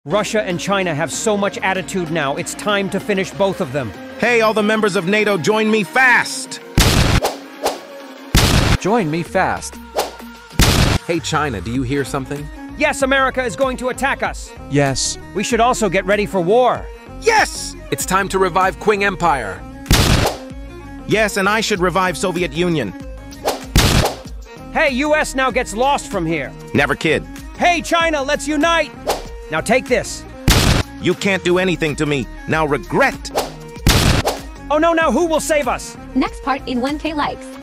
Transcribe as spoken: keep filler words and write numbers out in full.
Russia and China have so much attitude now, it's time to finish both of them. Hey, all the members of NATO, join me fast! Join me fast. Hey, China, do you hear something? Yes, America is going to attack us. Yes. We should also get ready for war. Yes! It's time to revive Qing Empire. Yes, and I should revive Soviet Union. Hey, U S now gets lost from here. Never kid. Hey, China, let's unite! Now take this. You can't do anything to me. Now regret. Oh no, now who will save us? Next part in one K likes.